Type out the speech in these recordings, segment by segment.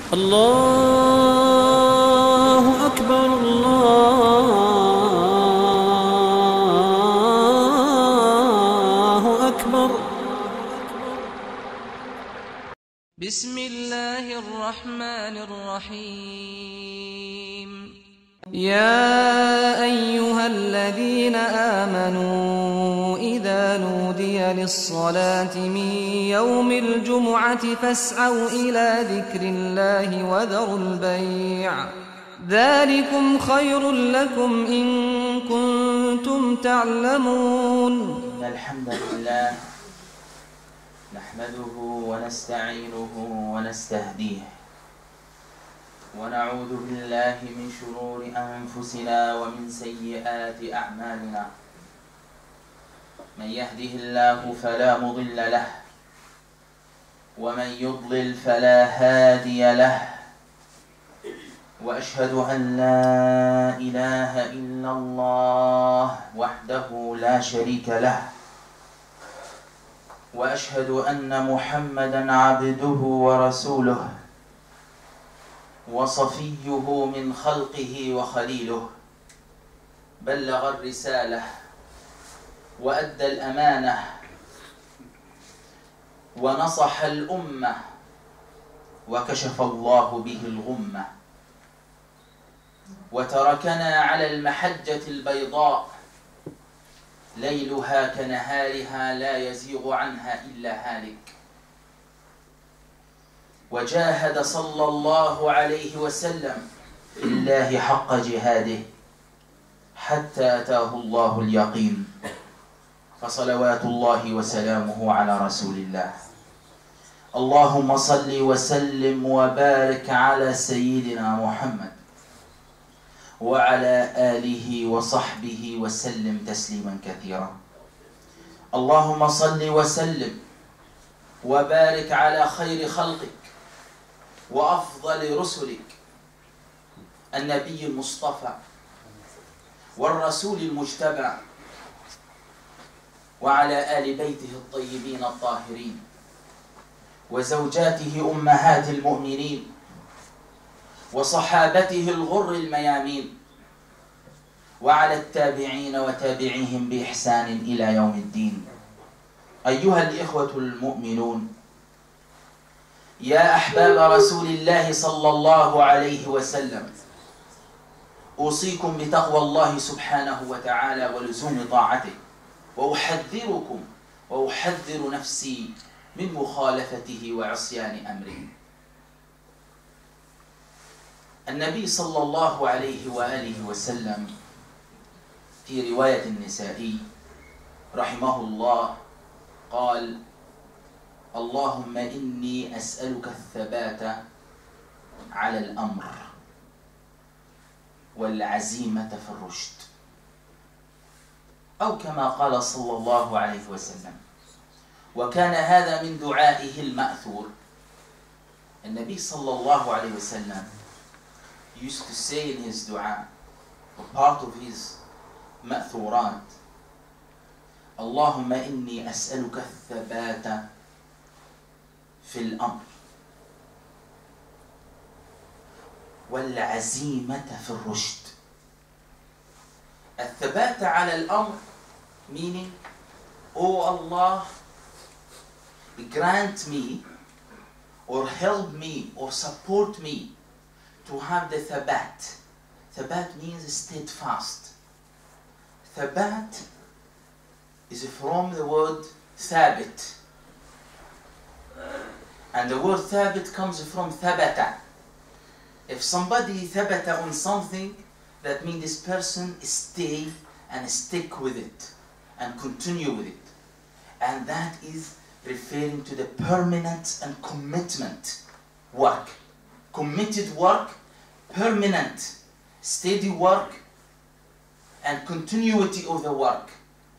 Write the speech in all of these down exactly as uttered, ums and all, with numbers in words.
الله أكبر الله أكبر. بسم الله الرحمن الرحيم. يا أيها الذين آمنوا إذا نودي للصلاة من يوم الجمعة فاسعوا إلى ذكر الله وذروا البيع ذلكم خير لكم إن كنتم تعلمون. إن الحمد لله نحمده ونستعينه ونستهديه ونعوذ بالله من شرور أنفسنا ومن سيئات أعمالنا. من يهده الله فلا مضل له ومن يضلل فلا هادي له، وأشهد أن لا إله إلا الله وحده لا شريك له، وأشهد أن محمدًا عبده ورسوله وصفيه من خلقه وخليله. بلغ الرسالة وأدى الأمانة ونصح الأمة وكشف الله به الغمة، وتركنا على المحجة البيضاء ليلها كنهارها لا يزيغ عنها إلا هالك. وجاهد صلى الله عليه وسلم في الله حق جهاده حتى أتاه الله اليقين، فصلوات الله وسلامه على رسول الله. اللهم صل وسلم وبارك على سيدنا محمد وعلى آله وصحبه وسلم تسليما كثيرا. اللهم صل وسلم وبارك على خير خلقك وأفضل رسلك النبي المصطفى والرسول المجتبى، وعلى آل بيته الطيبين الطاهرين وزوجاته أمهات المؤمنين وصحابته الغر الميامين، وعلى التابعين وتابعيهم بإحسان إلى يوم الدين. أيها الإخوة المؤمنون، يا أحباب رسول الله صلى الله عليه وسلم، أوصيكم بتقوى الله سبحانه وتعالى ولزوم طاعته، وأحذركم وأحذر نفسي من مخالفته وعصيان أمره. النبي صلى الله عليه وآله وسلم في رواية النسائي رحمه الله قال: اللهم إني أسألك الثبات على الأمر والعزيمة في الرشد، أو كما قال صلى الله عليه وسلم. وكان هذا من دعائه المأثور. النبي صلى الله عليه وسلم used to say in his dua, or part of his مأثورات: اللهم إني أسألك الثبات في الأمر والعزيمة في الرشد. الثبات على الأمر meaning, oh Allah, grant me or help me or support me to have the thabat. Thabat means steadfast. Thabat is from the word thabit, and the word thabit comes from thabata. If somebody thabata on something, that means this person stay and stick with it and continue with it, and that is referring to the permanent and commitment work. Committed work, permanent, steady work, and continuity of the work.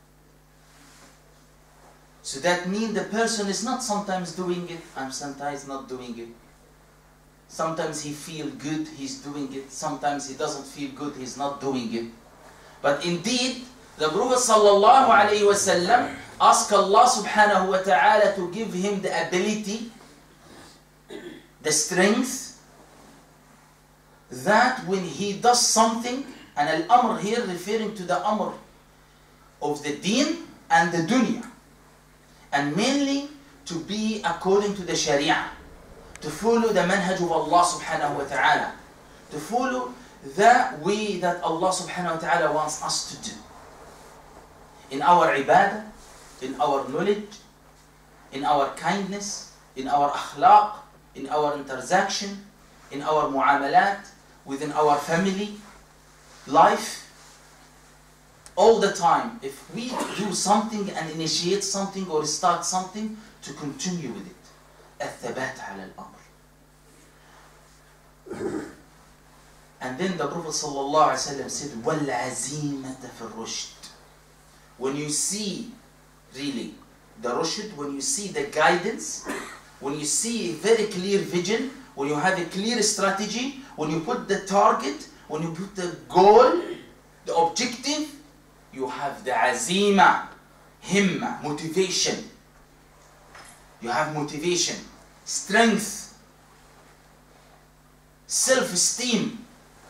So that means the person is not sometimes doing it and sometimes not doing it. Sometimes he feels good, he's doing it. Sometimes he doesn't feel good, he's not doing it. But indeed, the Prophet sallallahu alaihi wasallam asked Allah subhanahu wa ta'ala to give him the ability, the strength, that when he does something, and al-amr here referring to the amr of the deen and the dunya, and mainly to be according to the sharia, to follow the manhaj of Allah subhanahu wa ta'ala, to follow the way that Allah subhanahu wa ta'ala wants us to do. In our ibadah, in our knowledge, in our kindness, in our akhlaq, in our interaction, in our muamalat, within our family life, all the time. If we do something and initiate something or start something, to continue with it. الثبات على الأمر. And then the Prophet sallallahu alaihi wasallam said, وَالْعَزِيمَةَ فِي الرُّشْدِ. When you see really the rushd, when you see the guidance, when you see a very clear vision, when you have a clear strategy, when you put the target, when you put the goal, the objective, you have the azima, himma, motivation. You have motivation, strength, self-esteem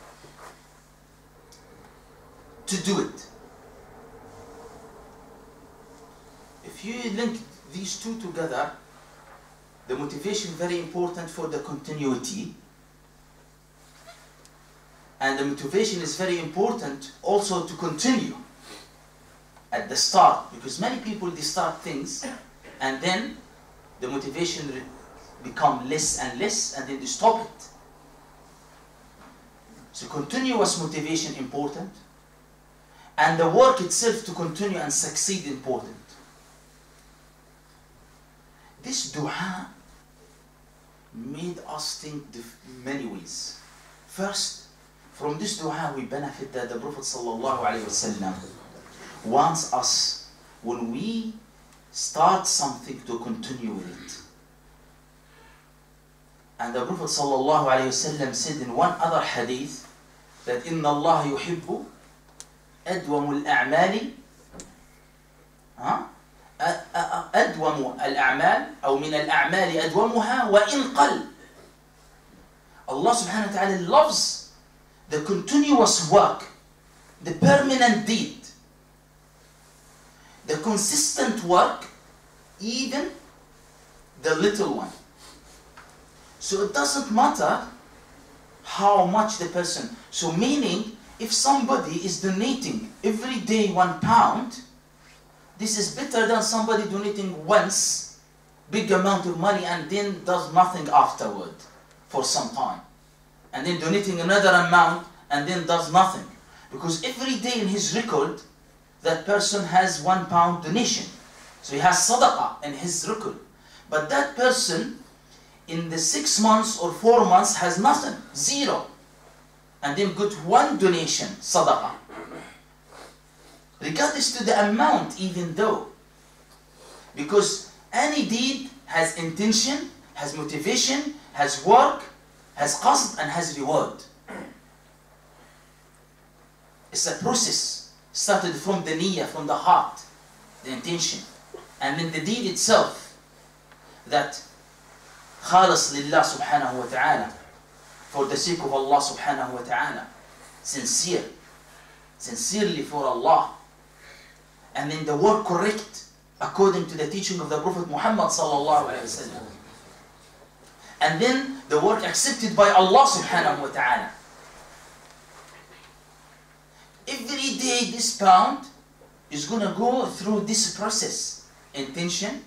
to do it. If you link these two together, the motivation very important for the continuity, and the motivation is very important also to continue at the start, because many people they start things and then the motivation become less and less and then they stop it. So continuous motivation important, and the work itself to continue and succeed important. This dua made us think many ways. First, from this dua we benefit that the Prophet sallallahu alaihi wasallam wants us, when we start something, to continue with it. And the Prophet sallallahu alaihi wasallam said in one other hadith that إِنَّ اللَّهَ يُحِبُّ أَدْوَمُ الْأَعْمَالِ أدوم الأعمال أو من الأعمال أدومها وإن قل. Allah subhanahu wa ta'ala loves the continuous work, the permanent deed, the consistent work, even the little one. So it doesn't matter how much the person. So meaning, if somebody is donating every day one pound, this is better than somebody donating once big amount of money and then does nothing afterward for some time, and then donating another amount and then does nothing, because every day in his record that person has one pound donation, so he has sadaqah in his record. But that person in the six months or four months has nothing, zero, and then got one donation sadaqah, regardless to the amount, even though, because any deed has intention, has motivation, has work, has qasd, and has reward. It's a process started from the niyyah, from the heart, the intention, and then the deed itself, that khalas lillah subhanahu wa ta'ala, for the sake of Allah subhanahu wa ta'ala, sincere, sincerely for Allah. And then the work correct according to the teaching of the Prophet Muhammad sallallahu alaihi wasallam. And then the work accepted by Allah subhanahu wa ta'ala. Every day this pound is going to go through this process. Intention,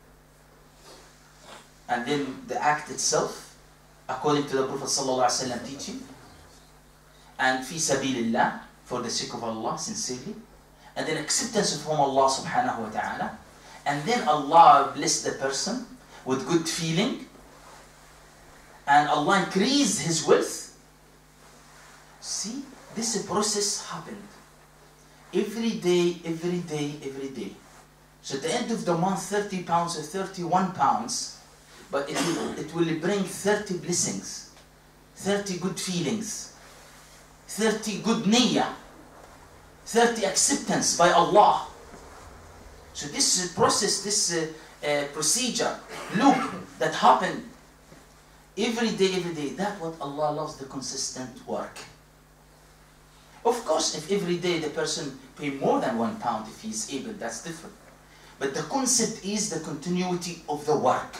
and then the act itself according to the Prophet sallallahu alaihi wasallam teaching, and fi sabilillah, for the sake of Allah, sincerely. And then acceptance from Allah subhanahu wa ta'ala. And then Allah bless the person with good feeling. And Allah increase his wealth. See, this process happened. Every day, every day, every day. So at the end of the month, thirty pounds or thirty-one pounds. But it will, it will bring thirty blessings. thirty good feelings. thirty good niyyah. thirty acceptance by Allah. So this process, this uh, uh, procedure, loop that happened every day, every day. That's what Allah loves, the consistent work. Of course, if every day the person pay more than one pound if he's able, that's different. But the concept is the continuity of the work.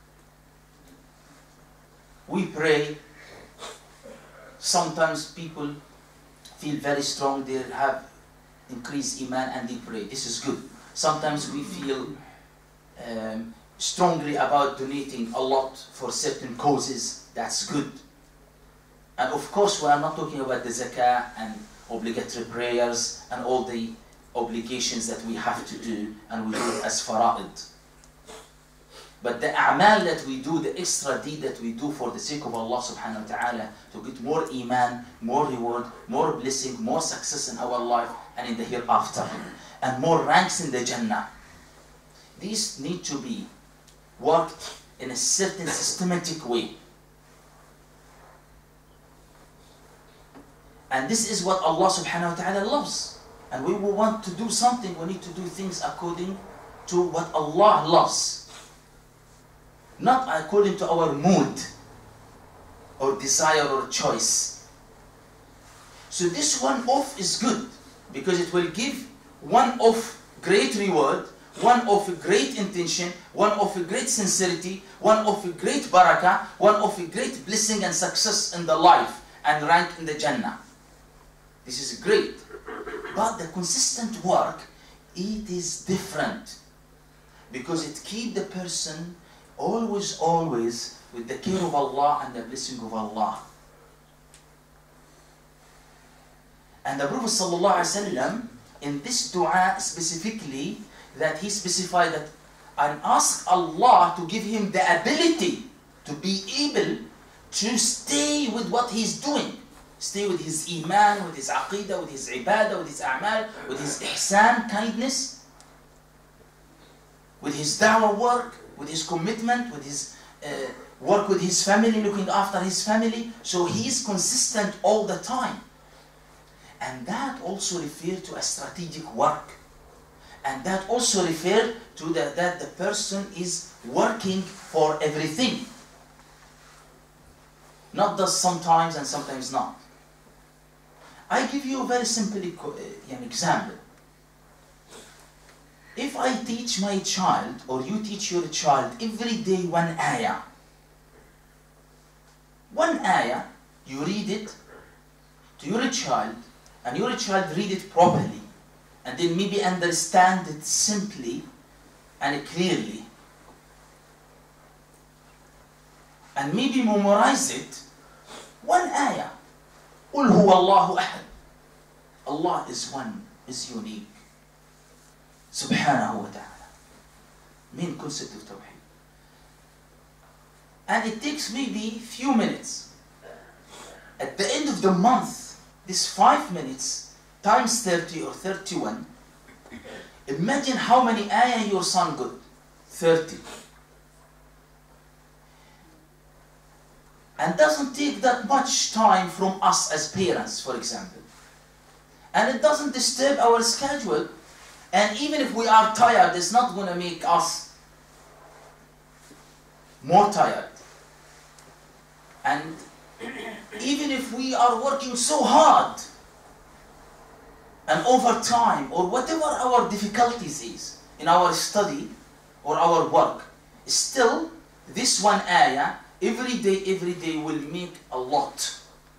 We pray. Sometimes people feel very strong, they have increased iman and they pray. This is good. Sometimes we feel um, strongly about donating a lot for certain causes. That's good. And of course, we are not talking about the zakah and obligatory prayers and all the obligations that we have to do and we do it as fara'id. But the a'mal that we do, the extra deed that we do for the sake of Allah subhanahu wa ta'ala, to get more iman, more reward, more blessing, more success in our life and in the hereafter, and more ranks in the Jannah. These need to be worked in a certain systematic way. And this is what Allah subhanahu wa ta'ala loves. And we will want to do something, we need to do things according to what Allah loves. Not according to our mood or desire or choice. So this one off is good because it will give one of great reward, one of a great intention, one of a great sincerity, one of a great barakah, one of a great blessing and success in the life and rank in the Jannah. This is great. But the consistent work, it is different because it keeps the person always, always with the care of Allah and the blessing of Allah. And the Prophet ﷺ, in this dua specifically, that he specified that and ask Allah to give him the ability to be able to stay with what he's doing. Stay with his iman, with his aqidah, with his ibadah, with his a'mal, with his ihsan, kindness, with his da'wah work, with his commitment, with his uh, work with his family, looking after his family. So he is consistent all the time. And that also refers to a strategic work. And that also refers to the, that the person is working for everything. Not just sometimes and sometimes not. I give you a very simple uh, example. If I teach my child, or you teach your child every day one ayah, one ayah, you read it to your child, and your child read it properly, and then maybe understand it simply and clearly, and maybe memorize it, one ayah, قُلْ هُوَ اللَّهُ أَحَدٌ. Allah is one, is unique. Subhanahu wa ta'ala. Main concept of Tawheed. And it takes maybe few minutes. At the end of the month, this five minutes times thirty or thirty-one, imagine how many ayah your son got. thirty. And doesn't take that much time from us as parents, for example. And it doesn't disturb our schedule. And even if we are tired, it's not going to make us more tired. And even if we are working so hard and overtime or whatever our difficulties is in our study or our work, still this one ayah every day, every day will make a lot.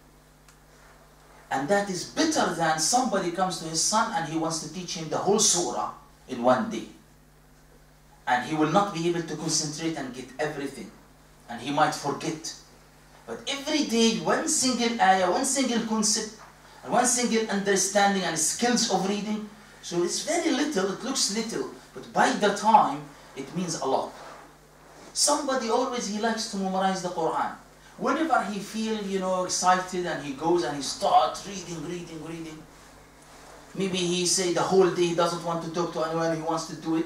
And that is better than somebody comes to his son and he wants to teach him the whole surah in one day. And he will not be able to concentrate and get everything. And he might forget. But every day, one single ayah, one single concept, and one single understanding and skills of reading. So it's very little, it looks little, but by the time, it means a lot. Somebody always, he likes to memorize the Quran. Whenever he feels, you know, excited and he goes and he starts reading, reading, reading. Maybe he say the whole day he doesn't want to talk to anyone, he wants to do it.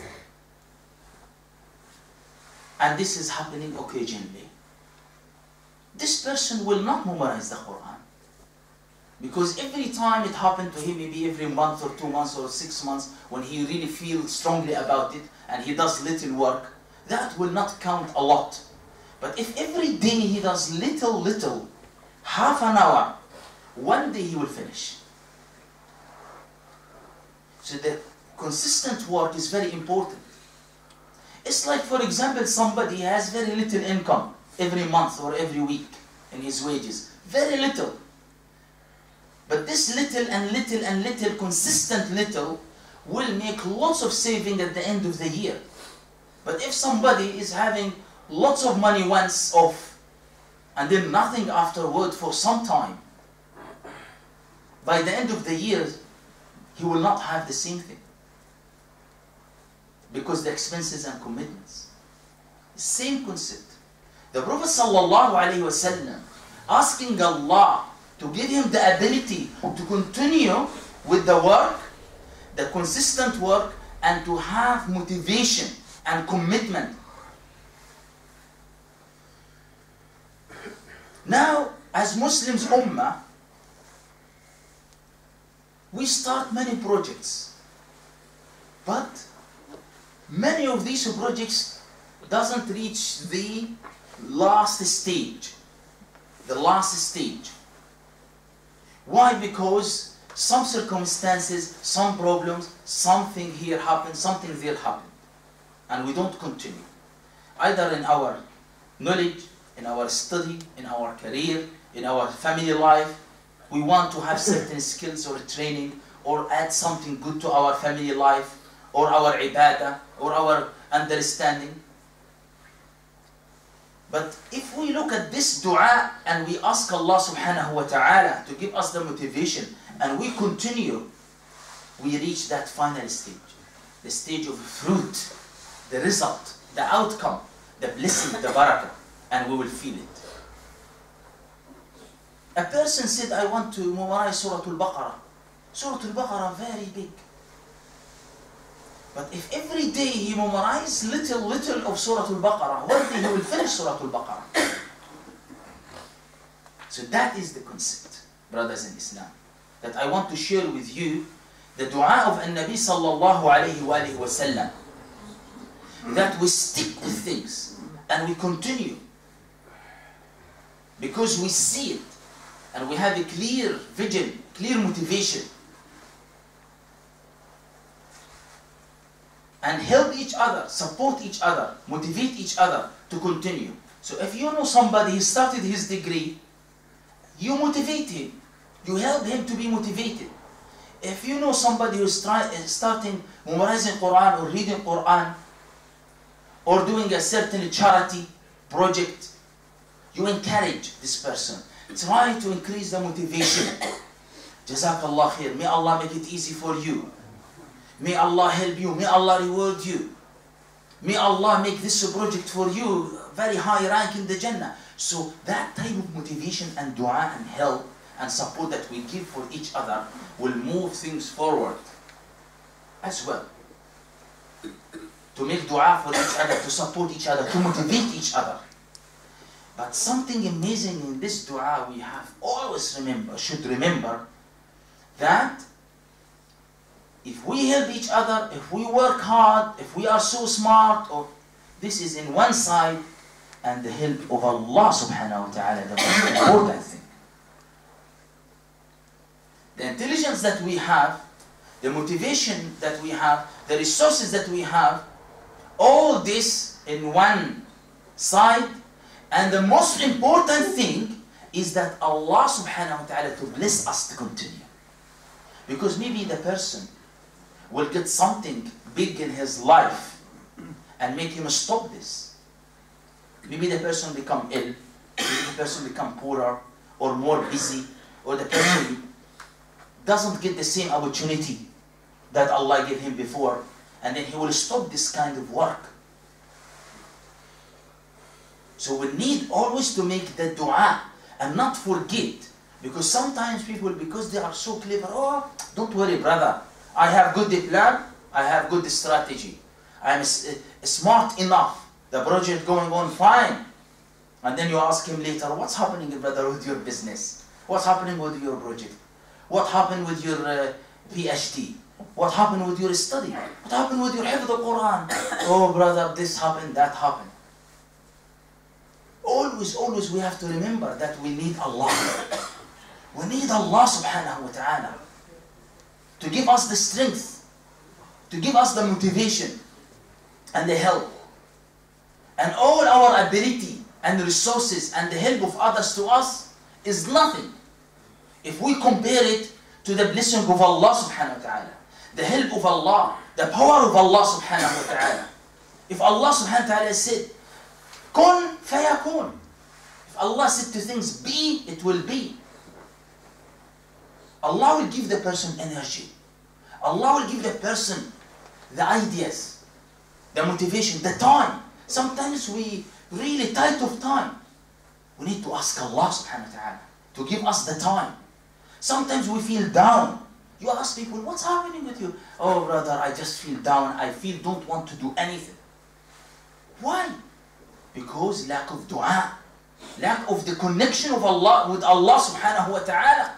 And this is happening occasionally. This person will not memorize the Quran. Because every time it happened to him, maybe every month or two months or six months, when he really feels strongly about it and he does little work, that will not count a lot. But if every day he does little, little, half an hour, one day he will finish. So the consistent work is very important. It's like, for example, somebody has very little income every month or every week in his wages. Very little. But this little and little and little, consistent little, will make lots of saving at the end of the year. But if somebody is having lots of money once off and then nothing afterward for some time, by the end of the year, he will not have the same thing. Because the expenses and commitments. Same concept. The Prophet ﷺ asking Allah to give him the ability to continue with the work, the consistent work, and to have motivation and commitment. Now, as Muslims Ummah, we start many projects, but many of these projects doesn't reach the last stage, the last stage. Why? Because some circumstances, some problems, something here happened, something there happened, and we don't continue. Either in our knowledge, in our study, in our career, in our family life, we want to have certain skills or training, or add something good to our family life, or our ibadah, or our understanding. But if we look at this dua and we ask Allah subhanahu wa ta'ala to give us the motivation and we continue, we reach that final stage. The stage of fruit, the result, the outcome, the blessing, the barakah, and we will feel it. A person said, I want to memorize Surah Al-Baqarah. Surah Al-Baqarah, very big. But if every day he memorizes little, little of Surah Al-Baqarah, one day he will finish Surah Al-Baqarah. So that is the concept, brothers in Islam, that I want to share with you, the dua of An-Nabi sallallahu alayhi wa alayhi wa sallam, that we stick with things and we continue because we see it and we have a clear vision, clear motivation, and help each other, support each other, motivate each other to continue. So if you know somebody who started his degree, you motivate him. You help him to be motivated. If you know somebody who's try, starting memorizing Quran or reading Quran or doing a certain charity project, you encourage this person. Try to increase the motivation. Jazakallah khair. May Allah make it easy for you. May Allah help you. May Allah reward you. May Allah make this project for you very high rank in the Jannah. So that type of motivation and dua and help and support that we give for each other will move things forward as well. To make dua for each other, to support each other, to motivate each other. But something amazing in this dua we have always remember, should remember, that if we help each other, if we work hard, if we are so smart, or this is in one side, and the help of Allah subhanahu wa ta'ala, the most important thing. The intelligence that we have, the motivation that we have, the resources that we have, all this in one side, and the most important thing is that Allah subhanahu wa ta'ala to bless us to continue. Because maybe the person will get something big in his life and make him stop this. Maybe the person become ill, maybe the person become poorer or more busy, or the person doesn't get the same opportunity that Allah gave him before, and then he will stop this kind of work. So we need always to make the dua and not forget, because sometimes people, because they are so clever, oh, don't worry brother, I have good plan, I have good strategy, I am smart enough, the project going on fine. And then you ask him later, what's happening brother with your business? What's happening with your project? What happened with your uh, PhD? What happened with your study? What happened with your Hifd al-Quran? Oh brother, this happened, that happened. Always, always we have to remember that we need Allah. We need Allah subhanahu wa ta'ala to give us the strength, to give us the motivation and the help. And all our ability and resources and the help of others to us is nothing if we compare it to the blessing of Allah subhanahu wa ta'ala, the help of Allah, the power of Allah subhanahu wa ta'ala. If Allah subhanahu wa ta'ala said, kun fayakun. If Allah said to things, be, it will be. Allah will give the person energy. Allah will give the person the ideas, the motivation, the time. Sometimes we really tight of time. We need to ask Allah subhanahu wa ta'ala to give us the time. Sometimes we feel down. You ask people, what's happening with you? Oh brother, I just feel down. I feel don't want to do anything. Why? Because lack of dua. Lack of the connection of Allah with Allah subhanahu wa ta'ala.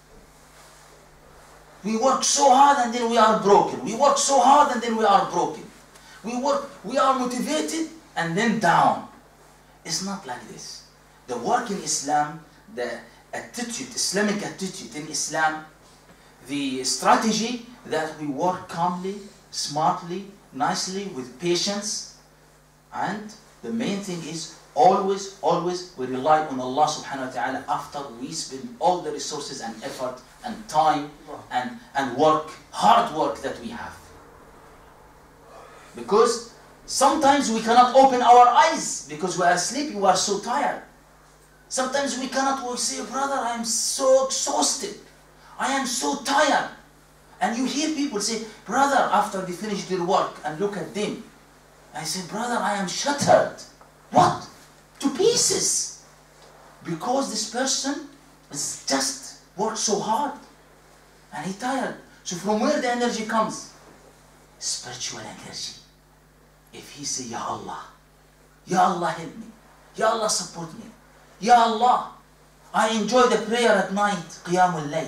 We work so hard and then we are broken. We work so hard and then we are broken. We work, we are motivated and then down. It's not like this. The work in Islam, the attitude, Islamic attitude in Islam, the strategy that we work calmly, smartly, nicely, with patience, and the main thing is always, always we rely on Allah subhanahu wa ta'ala after we spend all the resources and effort and time and, and work, hard work that we have. Because sometimes we cannot open our eyes because we are sleepy, we are so tired. Sometimes we cannot we say, brother, I am so exhausted. I am so tired. And you hear people say, brother, after they finish their work and look at them. I say, brother, I am shattered. What? To pieces. Because this person is just worked so hard. And he tired. So from where the energy comes? Spiritual energy. If he say, Ya Allah, Ya Allah help me, Ya Allah support me, Ya Allah, I enjoy the prayer at night, Qiyamul Layl.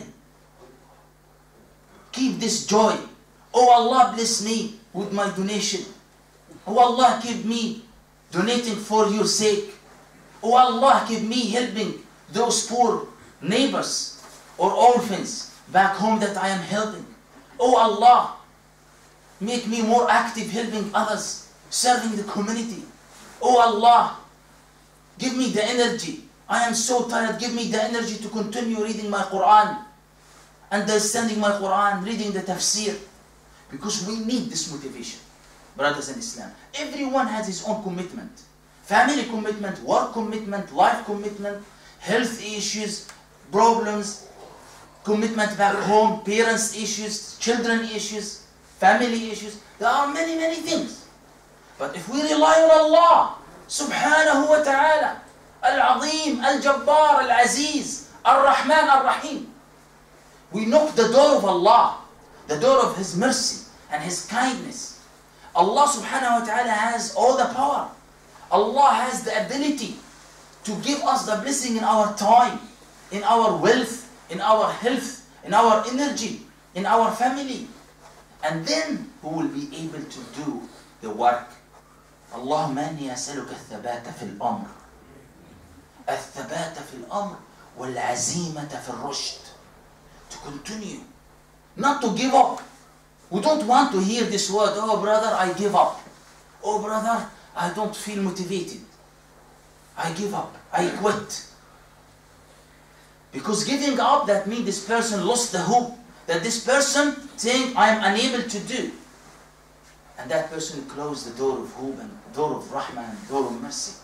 Keep this joy. Oh Allah, bless me with my donation. Oh Allah, keep me donating for your sake. Oh Allah, keep me helping those poor neighbors or orphans back home that I am helping. Oh Allah, make me more active helping others, serving the community. Oh Allah, give me the energy. I am so tired. Give me the energy to continue reading my Quran, understanding my Quran, reading the tafsir. Because we need this motivation, brothers in Islam. Everyone has his own commitment. Family commitment, work commitment, life commitment, health issues, problems, commitment back home, parents issues, children issues, family issues. There are many, many things. But if we rely on Allah subhanahu wa ta'ala, Al-Azim, Al-Jabbar, Al-Aziz, Al-Rahman, Al-Rahim, we knock the door of Allah, the door of His mercy and His kindness. Allah subhanahu wa ta'ala has all the power. Allah has the ability to give us the blessing in our time, in our wealth, in our health, in our energy, in our family. And then we will be able to do the work. Allahumma inni as'aluka al-thabata fil amr. Al-thabata fil amr wal-azimata fil rushd. To continue. Not to give up. We don't want to hear this word, oh brother, I give up. Oh brother, I don't feel motivated. I give up. I quit. Because giving up, that means this person lost the hope. That this person saying, I am unable to do. And that person closed the door of hope and door of rahmah and door of mercy.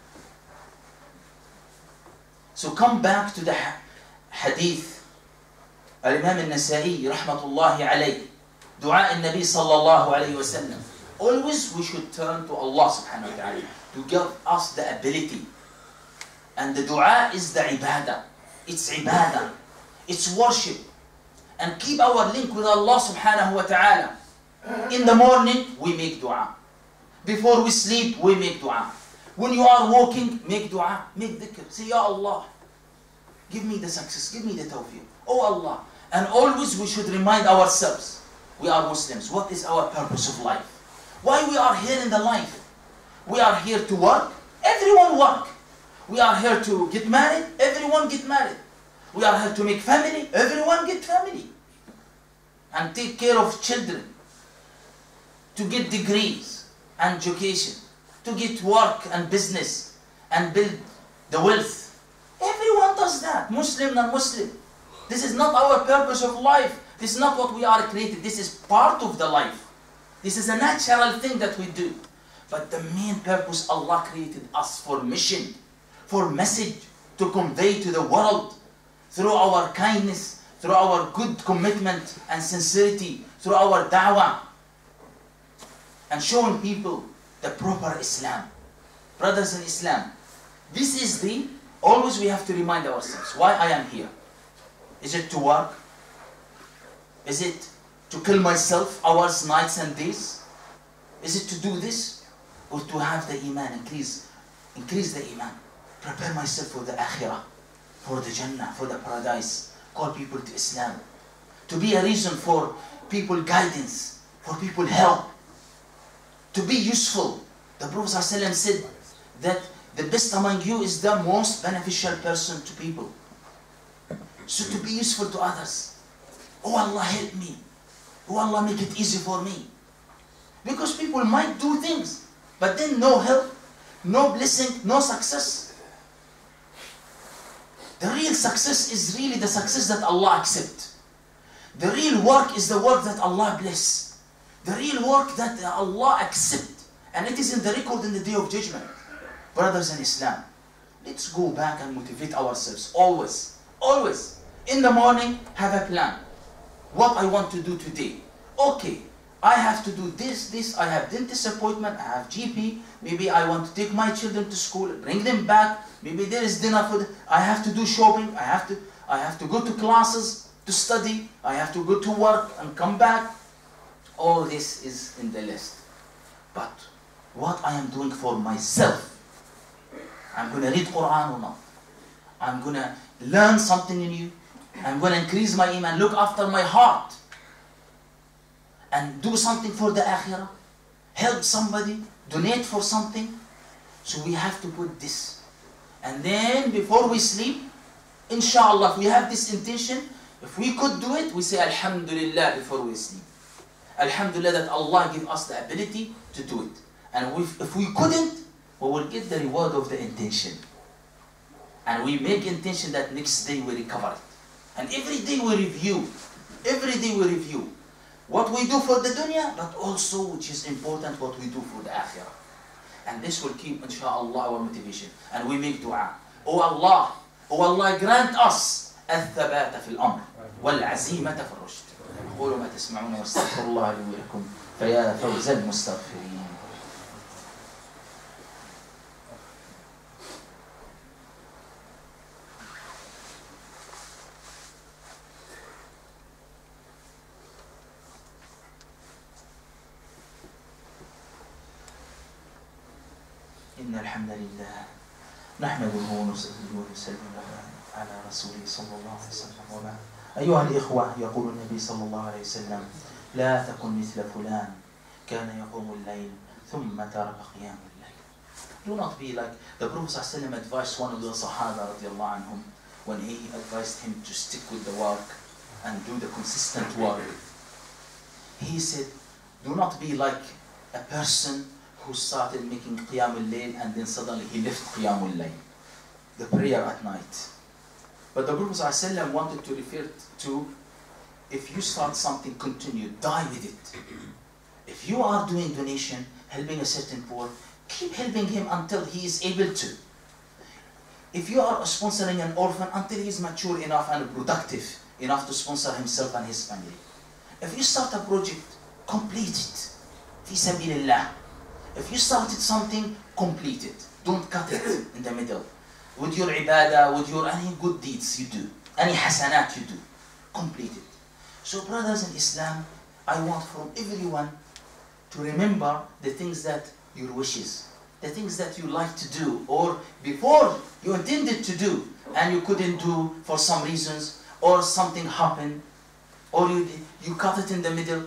So come back to the hadith. Al-Imam al-Nasa'i, rahmatullahi alayhi. Dua al-Nabi sallallahu alayhi wa sallam. Always we should turn to Allah subhanahu wa ta'ala to give us the ability. And the dua is the ibadah. It's ibadah. It's worship. And keep our link with Allah subhanahu wa ta'ala. In the morning, we make dua. Before we sleep, we make dua. When you are walking, make dua. Make dhikr. Say, Ya Allah, give me the success. Give me the tawfiq. Oh Allah. And always we should remind ourselves, we are Muslims. What is our purpose of life? Why we are here in the life? We are here to work. Everyone work. We are here to get married, everyone get married. We are here to make family, everyone get family. And take care of children. To get degrees and education. To get work and business and build the wealth. Everyone does that, Muslim, non-Muslim. This is not our purpose of life. This is not what we are created. This is part of the life. This is a natural thing that we do. But the main purpose, Allah created us for mission, for message to convey to the world through our kindness, through our good commitment and sincerity, through our da'wah, and showing people the proper Islam. Brothers in Islam, this is the, always we have to remind ourselves, why I am here. Is it to work? Is it to kill myself hours, nights and days? Is it to do this? Or to have the iman, increase, increase the iman. Prepare myself for the akhirah, for the Jannah, for the paradise. Call people to Islam. To be a reason for people guidance, for people help. To be useful. The Prophet ﷺ said that the best among you is the most beneficial person to people. So to be useful to others. Oh Allah, help me. Oh Allah, make it easy for me. Because people might do things, but then no help, no blessing, no success. The real success is really the success that Allah accepts. The real work is the work that Allah bless. The real work that Allah accepts. And it is in the record in the Day of Judgment. Brothers in Islam, let's go back and motivate ourselves. Always, always. In the morning, have a plan. What I want to do today. Okay, I have to do this, this, I have dentist appointment, I have G P, maybe I want to take my children to school, bring them back, maybe there is dinner for them, I have to do shopping, I have to, I have to go to classes to study, I have to go to work and come back. All this is in the list. But what I am doing for myself, I'm going to read Quran or not, I'm going to learn something new, I'm going to increase my iman, look after my heart, and do something for the akhirah, help somebody, donate for something. So we have to put this. And then before we sleep, inshallah, if we have this intention, if we could do it, we say Alhamdulillah before we sleep. Alhamdulillah that Allah give us the ability to do it. And if, if we couldn't, we will get the reward of the intention. And we make intention that next day we recover it. And every day we review. Every day we review. What we do for the dunya, but also, which is important, what we do for the akhirah. And this will keep, inshaAllah, our motivation. And we make dua. Oh Allah, oh Allah, grant us الثبات في الأمر والعزيمة في الرشد. قولوا ما تسمعون واستغفر الله لي ولكم فيا فوز المستغفرين. إن الحمد لله نحمده ونصلي ونسلم على رسوله صلى الله عليه وسلم وبعد. أيها الإخوة، يقول النبي صلى الله عليه وسلم: لا تكن مثل فلان كان يقوم الليل ثم ترك قيام الليل. Do not be like the Prophet صلى الله عليه وسلم advised one of the Sahaba رضي الله عنهم when he advised him to stick with the work and do the consistent work. He said, do not be like a person who started making Qiyam al-Layl and then suddenly he left Qiyam al-Layl, the prayer at night. But the Prophet ﷺ wanted to refer to, if you start something, continue, die with it. If you are doing donation, helping a certain poor, keep helping him until he is able to. If you are sponsoring an orphan, until he is mature enough and productive enough to sponsor himself and his family. If you start a project, complete it. Fi sabilillah. If you started something, complete it. Don't cut it in the middle. With your ibadah, with your any good deeds you do, any hasanat you do, complete it. So brothers in Islam, I want from everyone to remember the things that your wishes, the things that you like to do, or before you intended to do, and you couldn't do for some reasons, or something happened, or you, you cut it in the middle,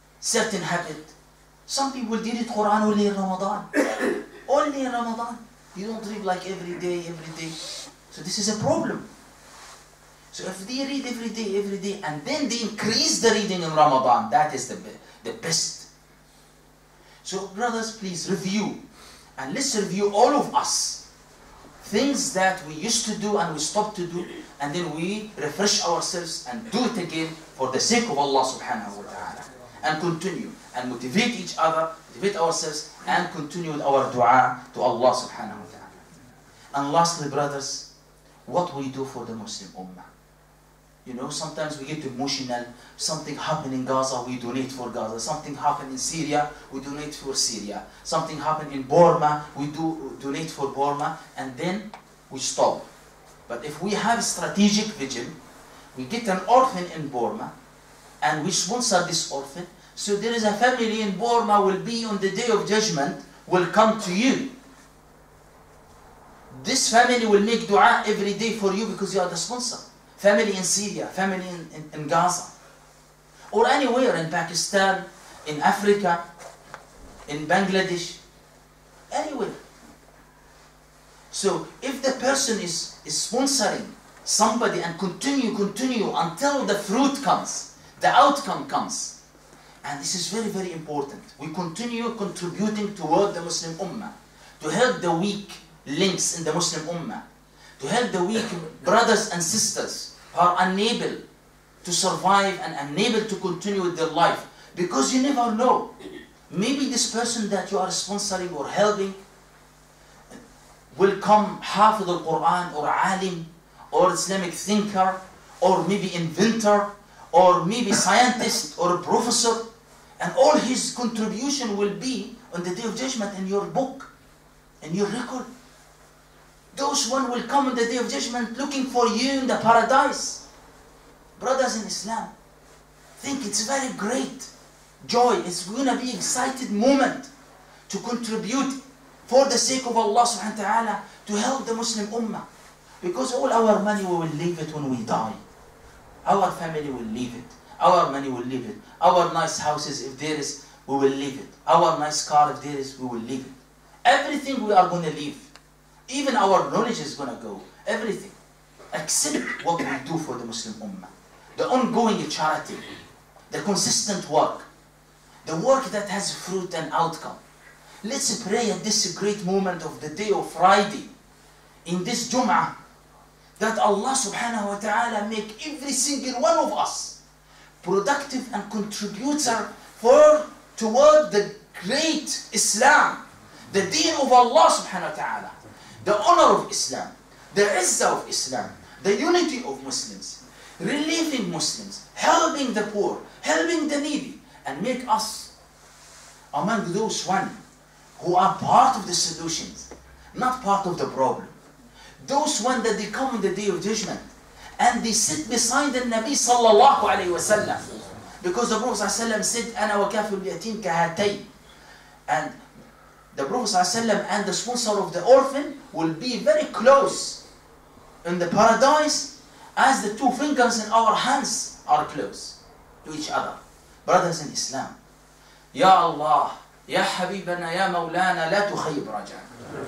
certain habit. Some people did it Quran only in Ramadan. Only in Ramadan. You don't read like every day, every day. So this is a problem. So if they read every day, every day, and then they increase the reading in Ramadan, that is the, the best. So brothers, please review. And let's review all of us. Things that we used to do and we stopped to do, and then we refresh ourselves and do it again for the sake of Allah subhanahu wa ta'ala. And continue and motivate each other, motivate ourselves, and continue with our dua to Allah subhanahu wa ta'ala. And lastly, brothers, what we do for the Muslim Ummah. You know, sometimes we get emotional. Something happened in Gaza, we donate for Gaza. Something happened in Syria, we donate for Syria. Something happened in Burma, we do donate for Burma, and then we stop. But if we have strategic vision, we get an orphan in Burma, and we sponsor this orphan. So there is a family in Burma will be on the day of judgment, will come to you. This family will make dua every day for you because you are the sponsor. Family in Syria, family in, in, in Gaza, or anywhere in Pakistan, in Africa, in Bangladesh, anywhere. So if the person is, is sponsoring somebody and continue, continue until the fruit comes, the outcome comes. And this is very, very important. We continue contributing toward the Muslim Ummah, to help the weak links in the Muslim Ummah, to help the weak brothers and sisters who are unable to survive and unable to continue with their life. Because you never know. Maybe this person that you are sponsoring or helping will come Hafid al-Quran or alim or Islamic thinker or maybe inventor or maybe scientist or a professor, and all his contribution will be on the day of judgment in your book, in your record. Those one will come on the day of judgment looking for you in the paradise. Brothers in Islam, think it's very great joy. It's going to be excited moment to contribute for the sake of Allah subhanahu wa ta'ala to help the Muslim Ummah. Because all our money we will leave it when we die. Our family will leave it. Our money will leave it. Our nice houses, if there is, we will leave it. Our nice car, if there is, we will leave it. Everything we are going to leave. Even our knowledge is going to go. Everything. Except what we do for the Muslim Ummah. The ongoing charity. The consistent work. The work that has fruit and outcome. Let's pray at this great moment of the day of Friday. In this Jum'ah. That Allah subhanahu wa ta'ala make every single one of us productive and contributor for toward the great Islam. The deen of Allah subhanahu wa ta'ala. The honor of Islam, the izzah of Islam, the unity of Muslims, relieving Muslims, helping the poor, helping the needy, and make us among those one who are part of the solutions, not part of the problem. Those one that they come on the day of judgment and they sit beside the Nabi sallallahu alayhi wa sallam, because the Prophet sallallahu alayhi wa sallam said, "Ana wa kafil yatim kahatay," and the Prophet ﷺ and the sponsor of the orphan will be very close in the paradise as the two fingers in our hands are close to each other. Brothers in Islam, Ya Allah, Ya Habibana, Ya Mawlana, la tukhayib rajana.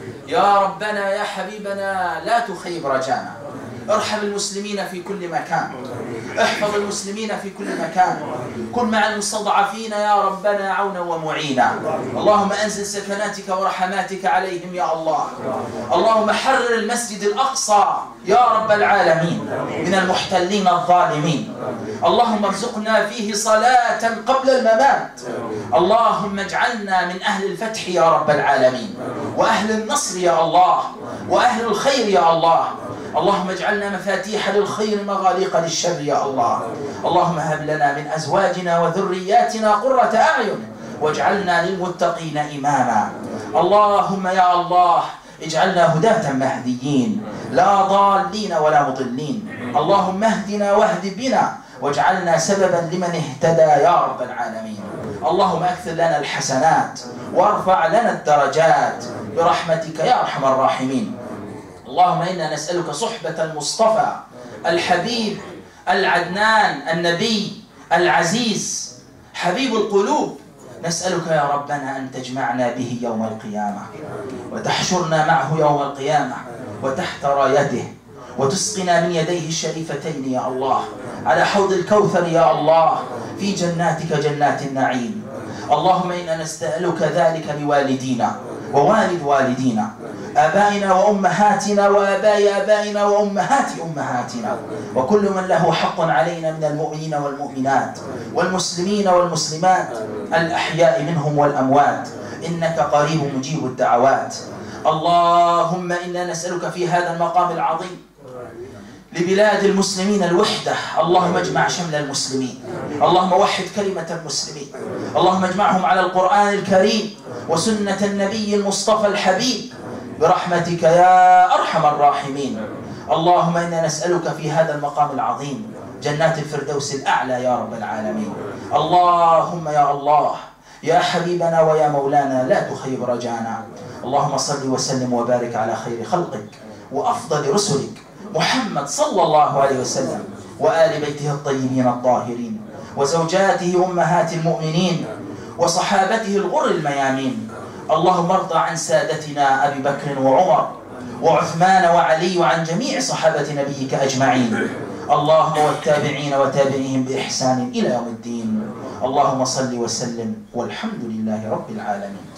Ya Rabbana, Ya Habibana, la tukhayib rajana. ارحم المسلمين في كل مكان. احفظ المسلمين في كل مكان. كن مع المستضعفين يا ربنا عونا ومعينا. اللهم انزل سكناتك ورحماتك عليهم يا الله. اللهم حرر المسجد الاقصى يا رب العالمين من المحتلين الظالمين. اللهم ارزقنا فيه صلاة قبل الممات. اللهم اجعلنا من اهل الفتح يا رب العالمين واهل النصر يا الله واهل الخير يا الله. اللهم اجعلنا مفاتيح للخير مغاليق للشر يا الله. اللهم هب لنا من أزواجنا وذرياتنا قرة أعين واجعلنا للمتقين إماما. اللهم يا الله اجعلنا هداة مهديين لا ضالين ولا مضلين. اللهم اهدنا واهد بنا واجعلنا سببا لمن اهتدى يا رب العالمين. اللهم اكثر لنا الحسنات وارفع لنا الدرجات برحمتك يا أرحم الراحمين. اللهم إنا نسألك صحبة المصطفى الحبيب العدنان النبي العزيز حبيب القلوب نسألك يا ربنا أن تجمعنا به يوم القيامة، وتحشرنا معه يوم القيامة وتحت رايته، وتسقنا من يديه الشريفتين يا الله على حوض الكوثر يا الله في جناتك جنات النعيم. اللهم إنا نسألك ذلك لوالدينا ووالد والدينا، آبائنا وأمهاتنا وآباء آبائنا وأمهات أمهاتنا، وكل من له حق علينا من المؤمنين والمؤمنات والمسلمين والمسلمات الأحياء منهم والأموات، إنك قريب مجيب الدعوات. اللهم إنا نسألك في هذا المقام العظيم لبلاد المسلمين الوحدة، اللهم اجمع شمل المسلمين، اللهم وحد كلمة المسلمين، اللهم اجمعهم على القرآن الكريم وسنة النبي المصطفى الحبيب برحمتك يا أرحم الراحمين. اللهم إنا نسألك في هذا المقام العظيم جنات الفردوس الأعلى يا رب العالمين. اللهم يا الله يا حبيبنا ويا مولانا لا تخيب رجانا. اللهم صل وسلم وبارك على خير خلقك وأفضل رسلك محمد صلى الله عليه وسلم، وآل بيته الطيبين الطاهرين، وزوجاته أمهات المؤمنين، وصحابته الغر الميامين. اللهم ارضى عن سادتنا أبي بكر وعمر وعثمان وعلي وعن جميع صحابة نبيك أجمعين. اللهم والتابعين وتابعيهم بإحسان إلى يوم الدين. اللهم صل وسلم والحمد لله رب العالمين.